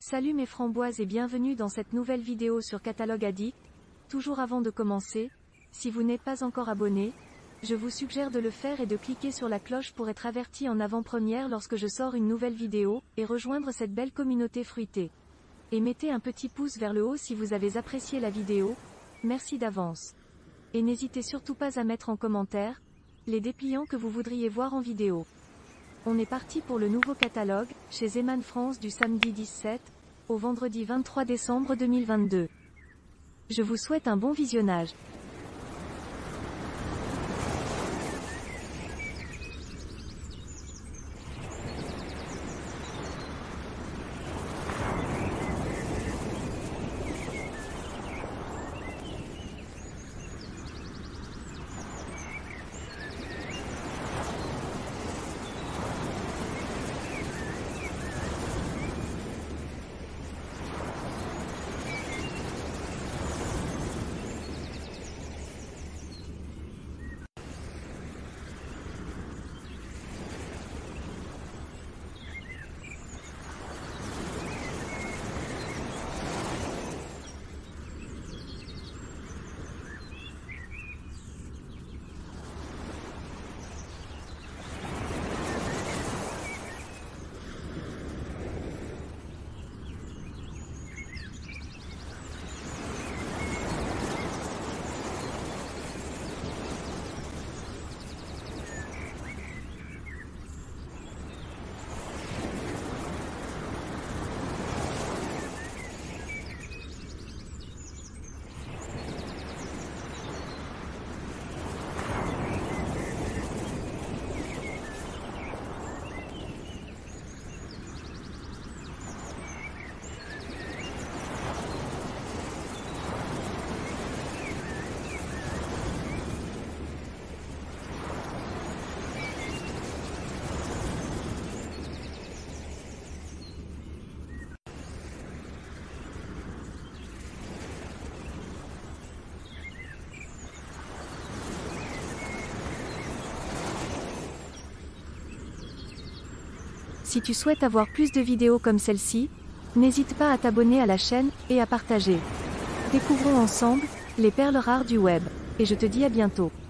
Salut mes framboises et bienvenue dans cette nouvelle vidéo sur Catalogue Addict. Toujours avant de commencer, si vous n'êtes pas encore abonné, je vous suggère de le faire et de cliquer sur la cloche pour être averti en avant-première lorsque je sors une nouvelle vidéo, et rejoindre cette belle communauté fruitée. Et mettez un petit pouce vers le haut si vous avez apprécié la vidéo, merci d'avance. Et n'hésitez surtout pas à mettre en commentaire les dépliants que vous voudriez voir en vidéo. On est parti pour le nouveau catalogue, chez Zeman France du samedi 17 au vendredi 23 décembre 2022. Je vous souhaite un bon visionnage. Si tu souhaites avoir plus de vidéos comme celle-ci, n'hésite pas à t'abonner à la chaîne, et à partager. Découvrons ensemble les perles rares du web. Et je te dis à bientôt.